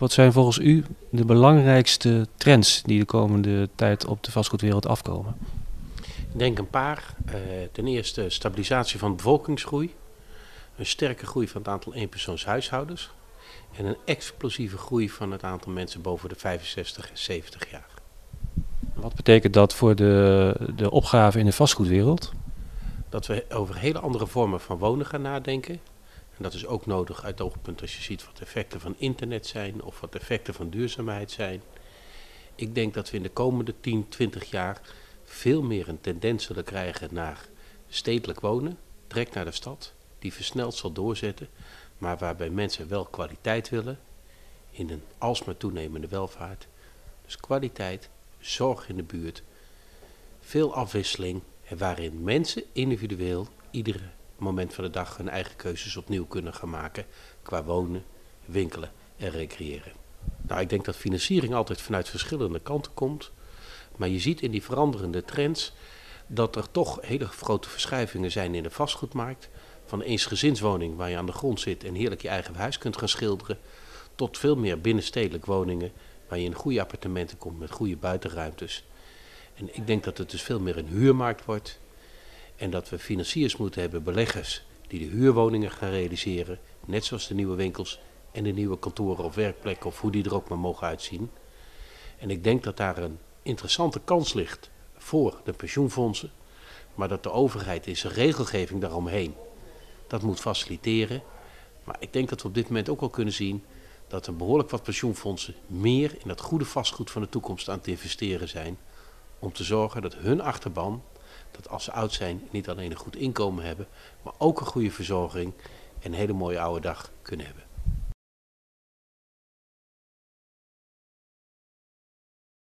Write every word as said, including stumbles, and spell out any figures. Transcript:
Wat zijn volgens u de belangrijkste trends die de komende tijd op de vastgoedwereld afkomen? Ik denk een paar. Uh, ten eerste stabilisatie van de bevolkingsgroei. Een sterke groei van het aantal eenpersoonshuishoudens. En een explosieve groei van het aantal mensen boven de vijfenzestig en zeventig jaar. Wat betekent dat voor de, de opgave in de vastgoedwereld? Dat we over hele andere vormen van wonen gaan nadenken. En dat is ook nodig uit het oogpunt als je ziet wat effecten van internet zijn of wat effecten van duurzaamheid zijn. Ik denk dat we in de komende tien, twintig jaar veel meer een tendens zullen krijgen naar stedelijk wonen, trek naar de stad, die versneld zal doorzetten, maar waarbij mensen wel kwaliteit willen in een alsmaar toenemende welvaart. Dus kwaliteit, zorg in de buurt, veel afwisseling en waarin mensen individueel iedere moment van de dag hun eigen keuzes opnieuw kunnen gaan maken qua wonen, winkelen en recreëren. Nou, ik denk dat financiering altijd vanuit verschillende kanten komt, maar je ziet in die veranderende trends dat er toch hele grote verschuivingen zijn in de vastgoedmarkt. Van een eensgezinswoning waar je aan de grond zit en heerlijk je eigen huis kunt gaan schilderen, tot veel meer binnenstedelijk woningen waar je in goede appartementen komt met goede buitenruimtes. En ik denk dat het dus veel meer een huurmarkt wordt en dat we financiers moeten hebben, beleggers die de huurwoningen gaan realiseren, net zoals de nieuwe winkels en de nieuwe kantoren of werkplekken of hoe die er ook maar mogen uitzien. En ik denk dat daar een interessante kans ligt voor de pensioenfondsen, maar dat de overheid in zijn regelgeving daaromheen dat moet faciliteren. Maar ik denk dat we op dit moment ook al kunnen zien dat er behoorlijk wat pensioenfondsen meer in dat goede vastgoed van de toekomst aan het investeren zijn, om te zorgen dat hun achterban, dat als ze oud zijn, niet alleen een goed inkomen hebben, maar ook een goede verzorging en een hele mooie oude dag kunnen hebben.